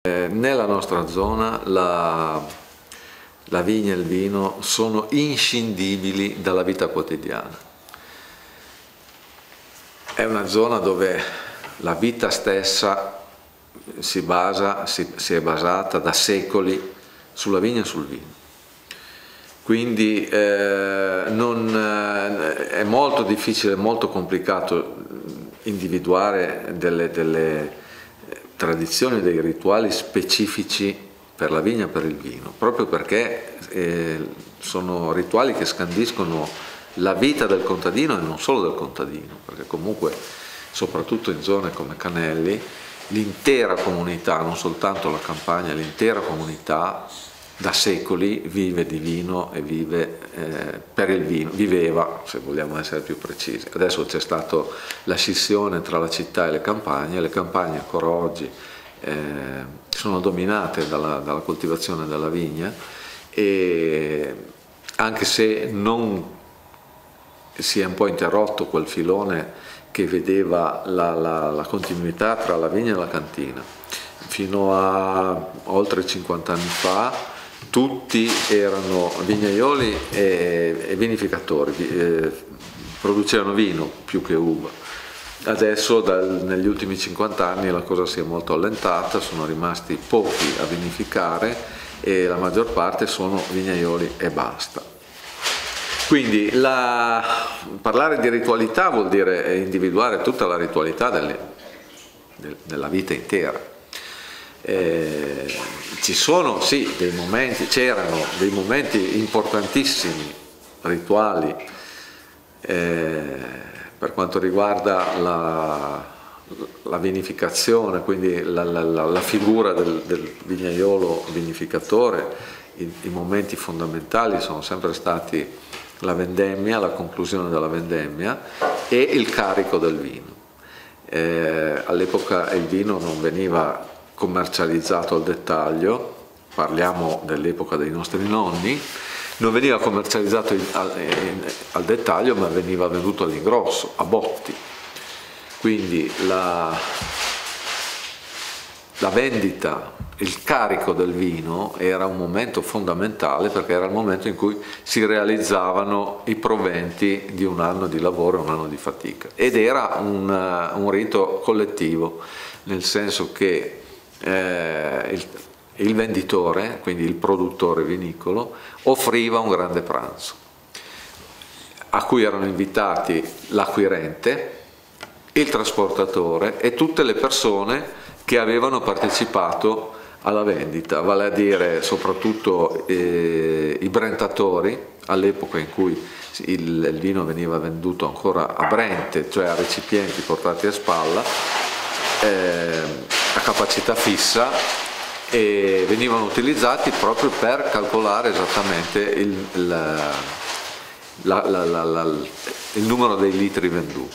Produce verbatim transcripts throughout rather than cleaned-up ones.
Nella nostra zona la, la vigna e il vino sono inscindibili dalla vita quotidiana. È una zona dove la vita stessa si, basa, si, si è basata da secoli sulla vigna e sul vino. Quindi eh, non, eh, è molto difficile, molto complicato individuare delle, delle tradizioni, dei rituali specifici per la vigna e per il vino, proprio perché eh, sono rituali che scandiscono la vita del contadino e non solo del contadino, perché comunque soprattutto in zone come Canelli l'intera comunità, non soltanto la campagna, l'intera comunità da secoli vive di vino e vive eh, per il vino, viveva, se vogliamo essere più precisi. Adesso c'è stata la scissione tra la città e le campagne, le campagne ancora oggi eh, sono dominate dalla, dalla coltivazione della vigna, e anche se non si è un po' interrotto quel filone che vedeva la, la, la continuità tra la vigna e la cantina, fino a oltre cinquanta anni fa tutti erano vignaioli e, e vinificatori, eh, producevano vino più che uva. Adesso dal, negli ultimi cinquanta anni la cosa si è molto allentata, sono rimasti pochi a vinificare e la maggior parte sono vignaioli e basta. Quindi la, parlare di ritualità vuol dire individuare tutta la ritualità delle, del, della vita intera. Eh, ci sono sì dei momenti, c'erano dei momenti importantissimi rituali eh, per quanto riguarda la, la vinificazione, quindi la, la, la figura del, del vignaiolo vinificatore. I, i momenti fondamentali sono sempre stati la vendemmia, la conclusione della vendemmia e il carico del vino. Eh, all'epoca il vino non veniva commercializzato al dettaglio, parliamo dell'epoca dei nostri nonni, non veniva commercializzato al, al dettaglio, ma veniva venduto all'ingrosso, a botti. Quindi la, la vendita, il carico del vino era un momento fondamentale, perché era il momento in cui si realizzavano i proventi di un anno di lavoro, un anno di fatica. Ed era un, un rito collettivo, nel senso che Eh, il, il venditore, quindi il produttore vinicolo, offriva un grande pranzo a cui erano invitati l'acquirente, il trasportatore e tutte le persone che avevano partecipato alla vendita, vale a dire soprattutto eh, i brentatori, all'epoca in cui il, il vino veniva venduto ancora a brente, cioè a recipienti portati a spalla, eh, a capacità fissa, e venivano utilizzati proprio per calcolare esattamente il, il, la, la, la, la, il numero dei litri venduti.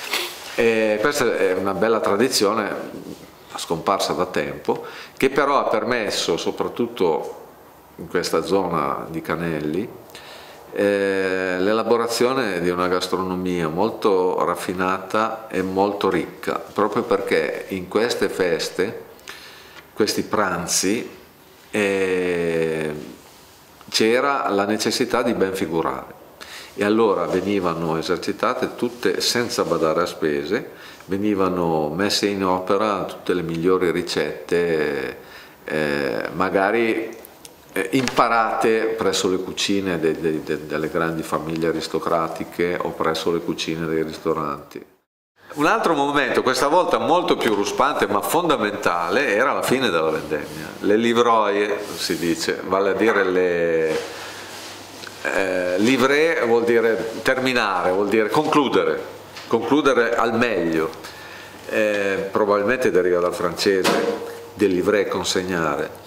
E questa è una bella tradizione scomparsa da tempo, che però ha permesso, soprattutto in questa zona di Canelli, Eh, l'elaborazione di una gastronomia molto raffinata e molto ricca, proprio perché in queste feste, questi pranzi, eh, c'era la necessità di ben figurare, e allora venivano esercitate tutte, senza badare a spese, venivano messe in opera tutte le migliori ricette, eh, magari imparate presso le cucine de, de, de, delle grandi famiglie aristocratiche o presso le cucine dei ristoranti. Un altro momento, questa volta molto più ruspante ma fondamentale, era la fine della vendemmia. Le livroie, si dice, vale a dire le eh, livrée, vuol dire terminare, vuol dire concludere, concludere al meglio. Eh, probabilmente deriva dal francese, del livret, consegnare.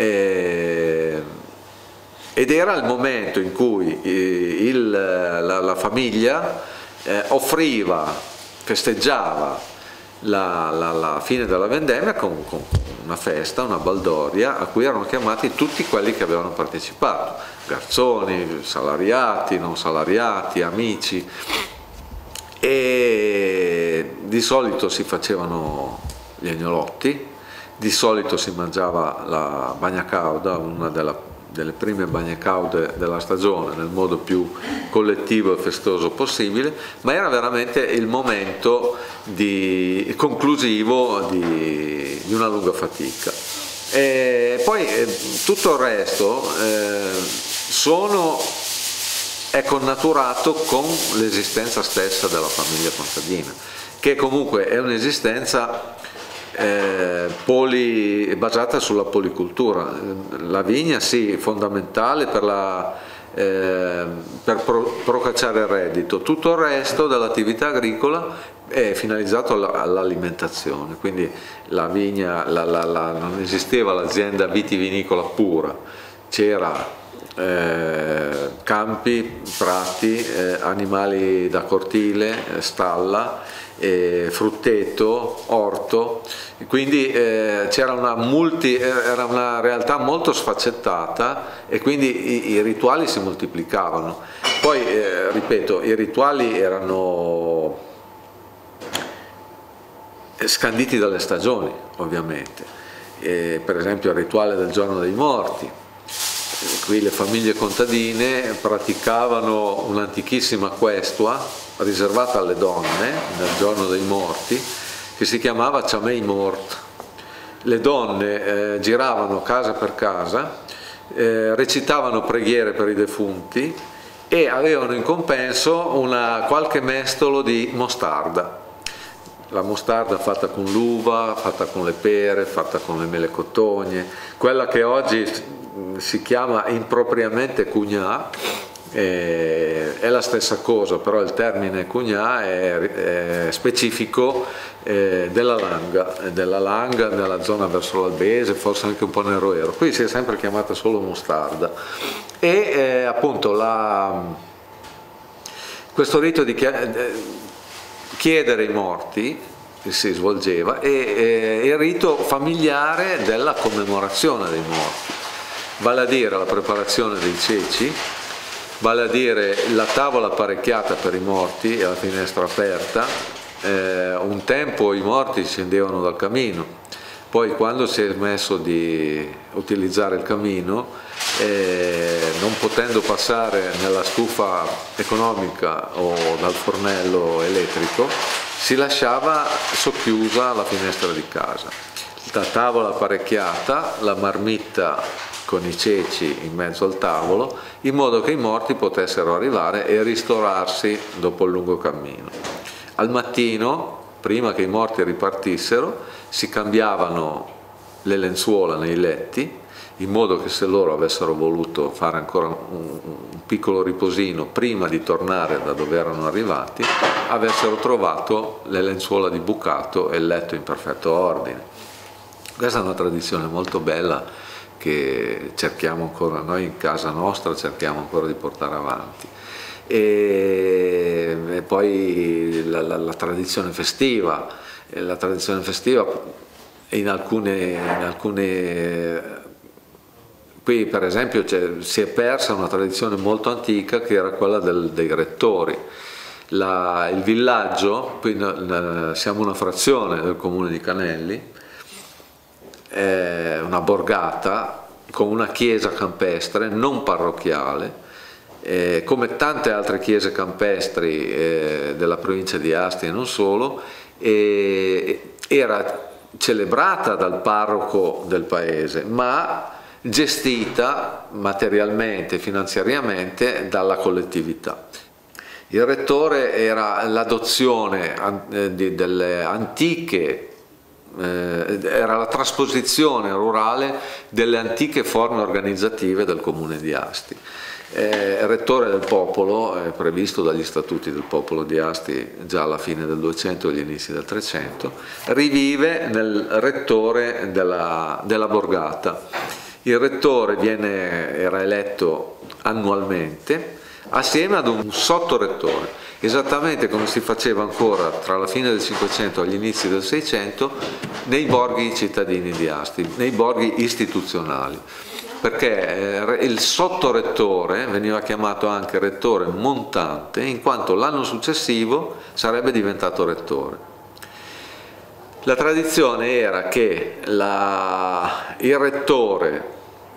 Eh, ed era il momento in cui il, la, la famiglia eh, offriva, festeggiava la, la, la fine della vendemmia con, con una festa, una baldoria a cui erano chiamati tutti quelli che avevano partecipato, garzoni, salariati, non salariati, amici, e di solito si facevano gli agnolotti, Di solito si mangiava la bagna cauda, una della, delle prime bagne caude della stagione, nel modo più collettivo e festoso possibile, ma era veramente il momento di, conclusivo di, di una lunga fatica. E poi eh, tutto il resto eh, sono, è connaturato con l'esistenza stessa della famiglia contadina, che comunque è un'esistenza eh, poli, basata sulla policultura. La vigna sì, fondamentale per, la, eh, per pro, procacciare il reddito, tutto il resto dell'attività agricola è finalizzato all'alimentazione, quindi la vigna, la, la, la, non esisteva l'azienda vitivinicola pura, c'era eh, campi, prati, eh, animali da cortile, stalla, eh, frutteto, orto, quindi eh, c'era una multi, era una realtà molto sfaccettata e quindi i, i rituali si moltiplicavano. Poi eh, ripeto, i rituali erano scanditi dalle stagioni, ovviamente, eh, per esempio il rituale del giorno dei morti. Eh, qui le famiglie contadine praticavano un'antichissima questua riservata alle donne nel giorno dei morti, che si chiamava Chamei Mort. Le donne eh, giravano casa per casa, eh, recitavano preghiere per i defunti e avevano in compenso una, qualche mestolo di mostarda. La mostarda fatta con l'uva, fatta con le pere, fatta con le mele cotogne, quella che oggi si chiama impropriamente cugnà, eh, è la stessa cosa, però il termine cugnà è, è specifico eh, della Langa, della Langa nella zona verso l'Albese, forse anche un po' nel Roero. Qui si è sempre chiamata solo mostarda. E eh, appunto la, questo rito di chiedere i morti si svolgeva e, e il rito familiare della commemorazione dei morti, vale a dire la preparazione dei ceci, vale a dire la tavola apparecchiata per i morti e la finestra aperta. Eh, un tempo i morti scendevano dal camino, poi quando si è smesso di utilizzare il camino, eh, non potendo passare nella stufa economica o dal fornello elettrico, si lasciava socchiusa la finestra di casa. La tavola apparecchiata, la marmitta con i ceci in mezzo al tavolo, in modo che i morti potessero arrivare e ristorarsi dopo il lungo cammino. Al mattino, prima che i morti ripartissero, si cambiavano le lenzuola nei letti, in modo che se loro avessero voluto fare ancora un, un piccolo riposino prima di tornare da dove erano arrivati, avessero trovato le lenzuola di bucato e il letto in perfetto ordine. Questa è una tradizione molto bella che cerchiamo ancora, noi in casa nostra cerchiamo ancora di portare avanti. E, e poi la, la, la tradizione festiva, la tradizione festiva in alcune, in alcune qui per esempio si è persa una tradizione molto antica che era quella del, dei rettori. La, il villaggio, qui siamo una frazione del comune di Canelli, è una borgata con una chiesa campestre non parrocchiale, eh, come tante altre chiese campestri eh, della provincia di Asti e non solo, eh, era celebrata dal parroco del paese, ma gestita materialmente, finanziariamente dalla collettività. Il rettore era l'adozione eh, delle antiche, eh, era la trasposizione rurale delle antiche forme organizzative del comune di Asti. Eh, il rettore del popolo, è previsto dagli statuti del popolo di Asti già alla fine del duecento e agli inizi del trecento, rivive nel rettore della, della borgata. Il rettore viene, era eletto annualmente assieme ad un sottorettore, esattamente come si faceva ancora tra la fine del Cinquecento e gli inizi del Seicento nei borghi cittadini di Asti, nei borghi istituzionali, perché il sottorettore veniva chiamato anche rettore montante, in quanto l'anno successivo sarebbe diventato rettore. La tradizione era che la, il rettore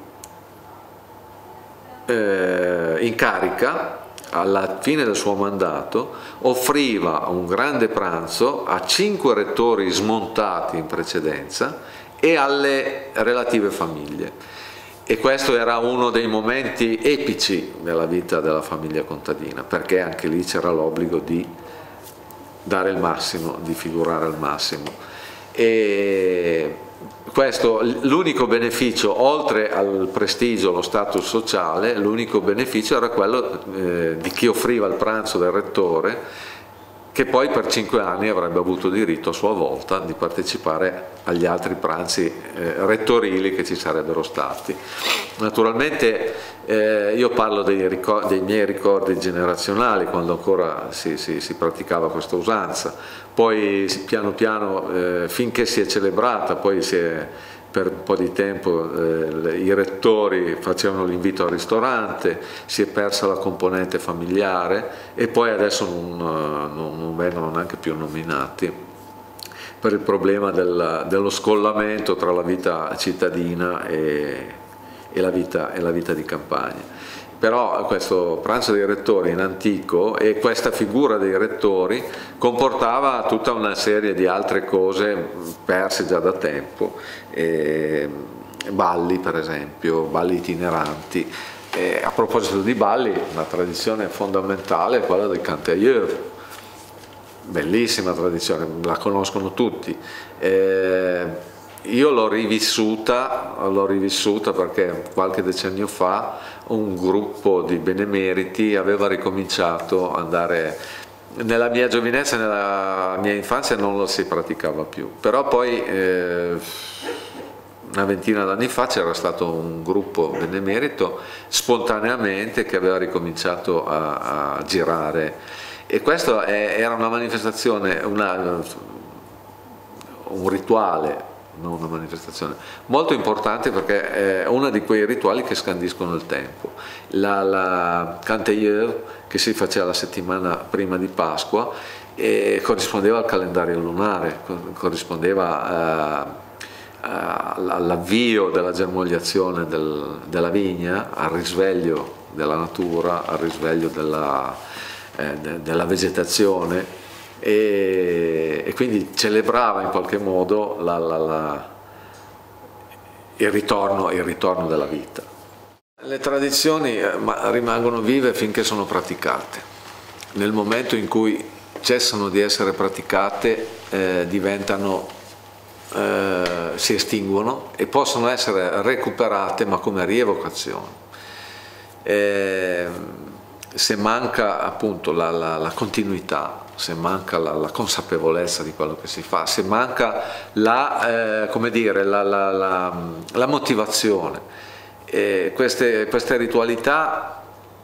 eh, in carica, alla fine del suo mandato, offriva un grande pranzo a cinque rettori smontati in precedenza e alle relative famiglie. E questo era uno dei momenti epici nella vita della famiglia contadina, perché anche lì c'era l'obbligo di dare il massimo, di figurare al massimo. E questo, l'unico beneficio, oltre al prestigio, lo status sociale, l'unico beneficio era quello eh, di chi offriva il pranzo del rettore, che poi per cinque anni avrebbe avuto diritto a sua volta di partecipare agli altri pranzi eh, rettorili che ci sarebbero stati. Naturalmente eh, io parlo dei, dei miei ricordi generazionali, quando ancora si, si, si praticava questa usanza, poi piano piano eh, finché si è celebrata, poi si è, per un po' di tempo eh, i rettori facevano l'invito al ristorante, si è persa la componente familiare e poi adesso non, non, non vengono neanche più nominati per il problema del, dello scollamento tra la vita cittadina e, e, la vita, e la vita di campagna. Però questo pranzo dei rettori in antico e questa figura dei rettori comportava tutta una serie di altre cose perse già da tempo, e balli per esempio, balli itineranti. E a proposito di balli, una tradizione fondamentale è quella del cantailleur, bellissima tradizione, la conoscono tutti. E io l'ho rivissuta, l'ho rivissuta perché qualche decennio fa un gruppo di benemeriti aveva ricominciato ad andare, nella mia giovinezza e nella mia infanzia non lo si praticava più, però poi eh, una ventina d'anni fa c'era stato un gruppo benemerito spontaneamente che aveva ricominciato a, a girare, e questo è, era una manifestazione, una, un rituale, non una manifestazione, molto importante, perché è uno di quei rituali che scandiscono il tempo. La, la cantailleur che si faceva la settimana prima di Pasqua e corrispondeva al calendario lunare, corrispondeva eh, all'avvio della germogliazione del, della vigna, al risveglio della natura, al risveglio della, eh, de, della vegetazione. E, e quindi celebrava in qualche modo la, la, la, il, ritorno, il ritorno della vita. Le tradizioni rimangono vive finché sono praticate. Nel momento in cui cessano di essere praticate eh, diventano, eh, si estinguono e possono essere recuperate, ma come rievocazioni. Eh, se manca appunto la, la, la continuità, se manca la, la consapevolezza di quello che si fa, se manca la, eh, come dire, la, la, la, la motivazione, eh, queste, queste ritualità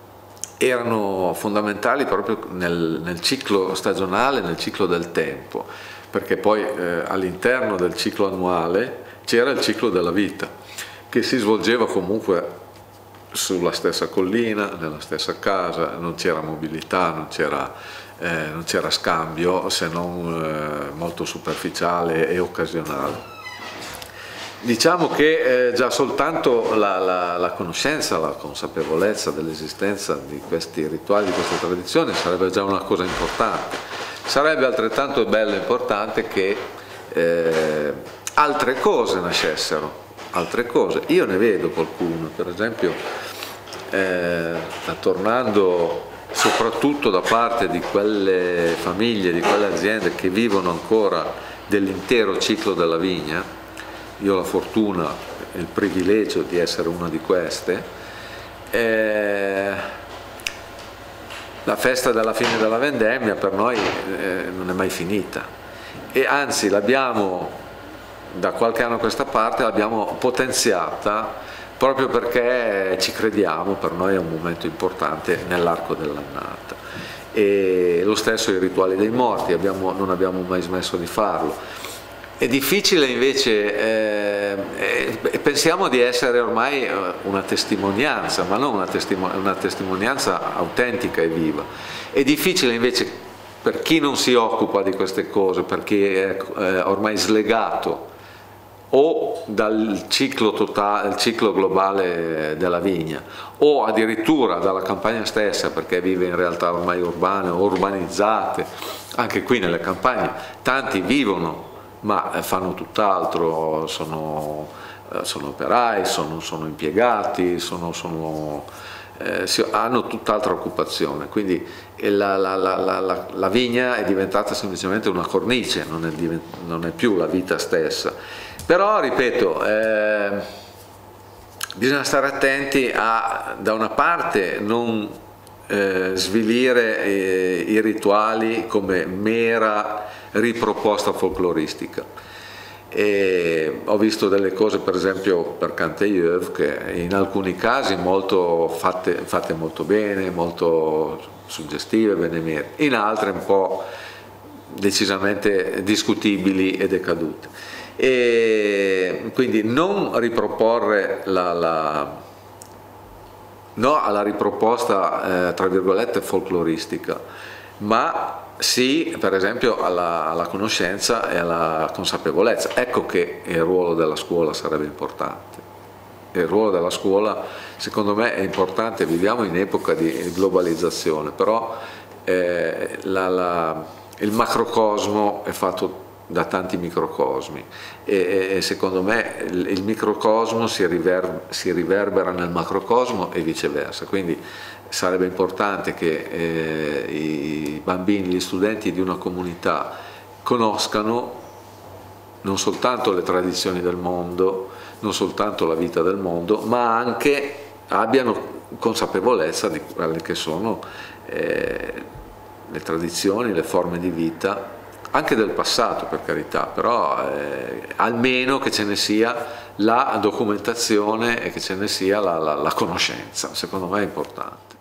erano fondamentali proprio nel, nel ciclo stagionale, nel ciclo del tempo, perché poi eh, all'interno del ciclo annuale c'era il ciclo della vita, che si svolgeva comunque sulla stessa collina, nella stessa casa, non c'era mobilità, non c'era eh, non c'era scambio, se non eh, molto superficiale e occasionale. Diciamo che eh, già soltanto la, la, la conoscenza, la consapevolezza dell'esistenza di questi rituali, di queste tradizioni sarebbe già una cosa importante. Sarebbe altrettanto bello e importante che eh, altre cose nascessero, altre cose. Io ne vedo qualcuno, per esempio, eh, tornando soprattutto da parte di quelle famiglie, di quelle aziende che vivono ancora dell'intero ciclo della vigna. Io ho la fortuna e il privilegio di essere una di queste. Eh, la festa della fine della vendemmia per noi eh, non è mai finita, e anzi l'abbiamo, da qualche anno a questa parte, l'abbiamo potenziata proprio perché ci crediamo, per noi è un momento importante nell'arco dell'annata. E lo stesso i rituali dei morti, abbiamo, non abbiamo mai smesso di farlo. È difficile invece, eh, eh, pensiamo di essere ormai una testimonianza, ma non una, testimo una testimonianza autentica e viva. È difficile invece per chi non si occupa di queste cose, per chi è eh, ormai slegato o dal ciclo, totale, il ciclo globale della vigna, o addirittura dalla campagna stessa, perché vive in realtà ormai urbane o urbanizzate. Anche qui nelle campagne tanti vivono ma fanno tutt'altro, sono, sono operai, sono, sono impiegati, sono, sono, eh, hanno tutt'altra occupazione, quindi la, la, la, la, la vigna è diventata semplicemente una cornice, non è, non è più la vita stessa. Però, ripeto, eh, bisogna stare attenti a, da una parte, non eh, svilire eh, i rituali come mera riproposta folcloristica. E ho visto delle cose, per esempio per Cantilleuve, che in alcuni casi molto fatte, fatte molto bene, molto suggestive, benemerite, in altre un po' decisamente discutibili e decadute. E quindi non riproporre la, la no alla riproposta eh, tra virgolette folcloristica, ma sì, per esempio, alla, alla conoscenza e alla consapevolezza. Ecco che il ruolo della scuola sarebbe importante. Il ruolo della scuola, secondo me, è importante. Viviamo in epoca di globalizzazione, però eh, la, la, il macrocosmo è fatto da tanti microcosmi e, e secondo me il, il microcosmo si, river, si riverbera nel macrocosmo e viceversa, quindi sarebbe importante che eh, i bambini, gli studenti di una comunità conoscano non soltanto le tradizioni del mondo, non soltanto la vita del mondo, ma anche abbiano consapevolezza di quelle che sono eh, le tradizioni, le forme di vita anche del passato, per carità, però eh, almeno che ce ne sia la documentazione e che ce ne sia la, la, la conoscenza, secondo me è importante.